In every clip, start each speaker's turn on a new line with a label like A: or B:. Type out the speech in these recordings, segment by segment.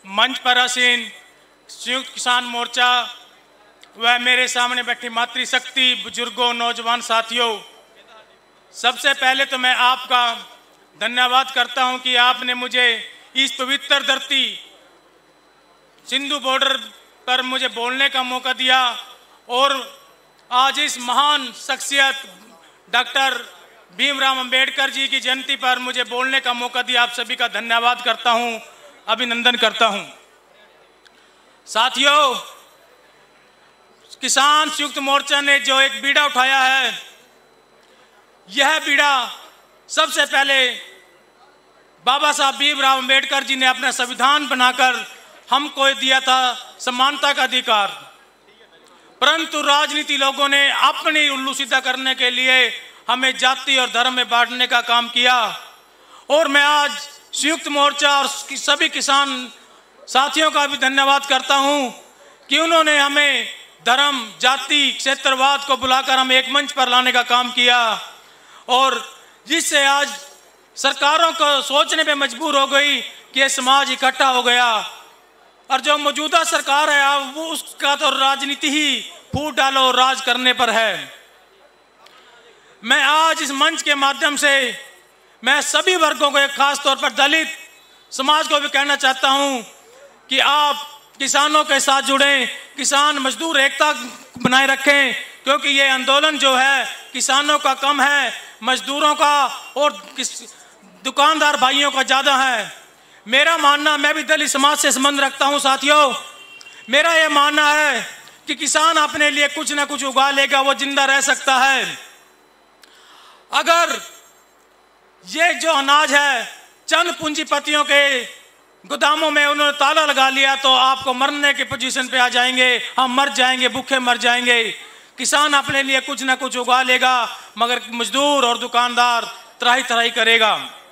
A: मंच पर आसीन संयुक्त किसान मोर्चा व मेरे सामने बैठी मातृशक्ति, बुजुर्गों, नौजवान साथियों, सबसे पहले तो मैं आपका धन्यवाद करता हूं कि आपने मुझे इस पवित्र धरती सिंधु बॉर्डर पर मुझे बोलने का मौका दिया और आज इस महान शख्सियत डॉक्टर भीमराव अंबेडकर जी की जयंती पर मुझे बोलने का मौका दिया। आप सभी का धन्यवाद करता हूं, अभिनंदन करता हूं। साथियों, किसान संयुक्त मोर्चा ने जो एक बीड़ा उठाया है, यह बीड़ा सबसे पहले बाबा साहब भीमराव अंबेडकर जी ने अपना संविधान बनाकर हमको दिया था, समानता का अधिकार। परंतु राजनीति लोगों ने अपनी उल्लू सीधा करने के लिए हमें जाति और धर्म में बांटने का काम किया। और मैं आज संयुक्त मोर्चा और सभी किसान साथियों का भी धन्यवाद करता हूं कि उन्होंने हमें धर्म, जाति, क्षेत्रवाद को बुलाकर हमें एक मंच पर लाने का काम किया और जिससे आज सरकारों को सोचने पे मजबूर हो गई कि ये समाज इकट्ठा हो गया। और जो मौजूदा सरकार है अब वो उसका तो राजनीति ही फूट डालो राज करने पर है। मैं आज इस मंच के माध्यम से मैं सभी वर्गों को, खास तौर पर दलित समाज को भी कहना चाहता हूं कि आप किसानों के साथ जुड़ें, किसान मजदूर एकता बनाए रखें, क्योंकि ये आंदोलन जो है किसानों का कम है, मजदूरों का और दुकानदार भाइयों का ज़्यादा है। मेरा मानना, मैं भी दलित समाज से संबंध रखता हूं साथियों, मेरा यह मानना है कि किसान अपने लिए कुछ ना कुछ उगा लेगा, वो जिंदा रह सकता है। अगर ये जो अनाज है चंद पूंजीपतियों के गोदामों में उन्होंने ताला लगा लिया तो आपको मरने की पोजीशन पे आ जाएंगे, हम मर जाएंगे, भूखे मर जाएंगे। किसान अपने लिए कुछ ना कुछ उगा लेगा, मगर मजदूर और दुकानदार त्राही त्राही करेगा।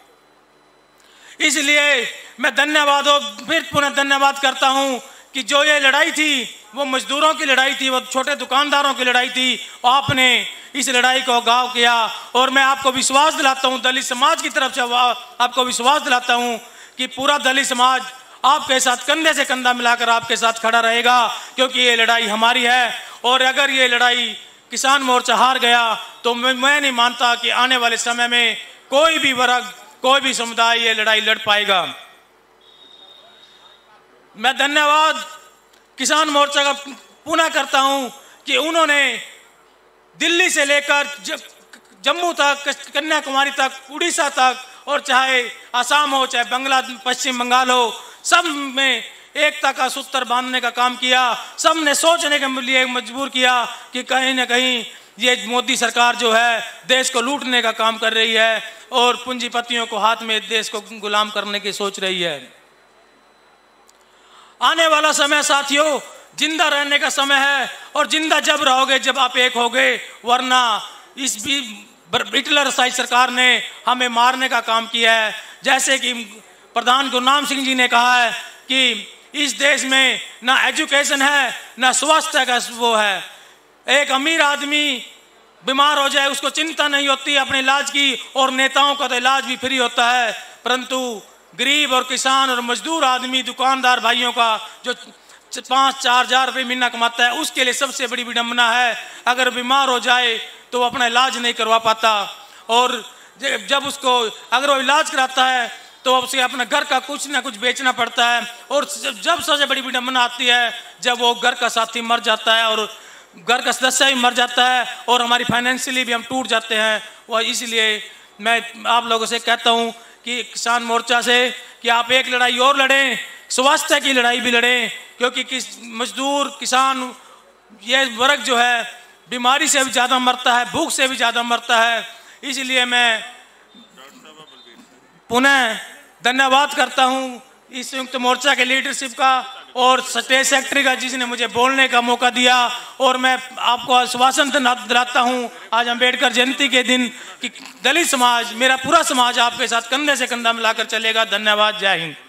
A: इसलिए मैं फिर पुनः धन्यवाद करता हूं कि जो ये लड़ाई थी वो मजदूरों की लड़ाई थी, वो छोटे दुकानदारों की लड़ाई थी, आपने इस लड़ाई को गाँव किया। और मैं आपको विश्वास दिलाता हूं, दलित समाज की तरफ से आपको विश्वास दिलाता हूं कि पूरा दलित समाज आपके साथ कंधे से कंधा मिलाकर आपके साथ खड़ा रहेगा, क्योंकि ये लड़ाई हमारी है। और अगर ये लड़ाई किसान मोर्चा हार गया तो मैं नहीं मानता कि आने वाले समय में कोई भी वर्ग, कोई भी समुदाय ये लड़ाई लड़ पाएगा। मैं धन्यवाद किसान मोर्चा का पुनः करता हूं कि उन्होंने दिल्ली से लेकर जम्मू तक, कन्याकुमारी तक, उड़ीसा तक, और चाहे आसाम हो, चाहे पश्चिम बंगाल हो, सब में एकता का सूत्र बांधने का काम किया। सब ने सोचने के लिए मजबूर किया कि कहीं ना कहीं ये मोदी सरकार जो है देश को लूटने का काम कर रही है और पूंजीपतियों को हाथ में देश को गुलाम करने की सोच रही है। आने वाला समय साथियों जिंदा रहने का समय है, और जिंदा जब रहोगे जब आप एक होगे, वरना इस भी हिटलर शाही सरकार ने हमें मारने का काम किया है। जैसे कि प्रधान गुरनाम सिंह जी ने कहा है कि इस देश में ना एजुकेशन है ना स्वास्थ्य का वो है। एक अमीर आदमी बीमार हो जाए उसको चिंता नहीं होती अपने इलाज की, और नेताओं का तो इलाज भी फ्री होता है, परंतु गरीब और किसान और मजदूर आदमी, दुकानदार भाइयों का जो 5-4 हजार रुपये महीना कमाता है, उसके लिए सबसे बड़ी विडंबना है। अगर बीमार हो जाए तो वो अपना इलाज नहीं करवा पाता, और जब उसको अगर वो इलाज कराता है तो उसे अपना घर का कुछ ना कुछ बेचना पड़ता है। और जब सबसे बड़ी विडंबना आती है जब वो घर का साथी मर जाता है और घर का सदस्य भी मर जाता है और हमारी फाइनेंशियली भी हम टूट जाते हैं। वह इसलिए मैं आप लोगों से कहता हूँ कि किसान मोर्चा से कि आप एक लड़ाई और लड़ें, स्वास्थ्य की लड़ाई भी लड़ें, क्योंकि मजदूर किसान ये वर्ग जो है बीमारी से भी ज़्यादा मरता है, भूख से भी ज़्यादा मरता है। इसलिए मैं पुनः धन्यवाद करता हूँ इस संयुक्त मोर्चा के लीडरशिप का और स्टेट सेक्रेटरी का, जिसने मुझे बोलने का मौका दिया। और मैं आपको आश्वासन दिलाता हूँ आज अम्बेडकर जयंती के दिन कि दलित समाज, मेरा पूरा समाज आपके साथ कंधे से कंधा मिलाकर चलेगा। धन्यवाद। जय हिंद।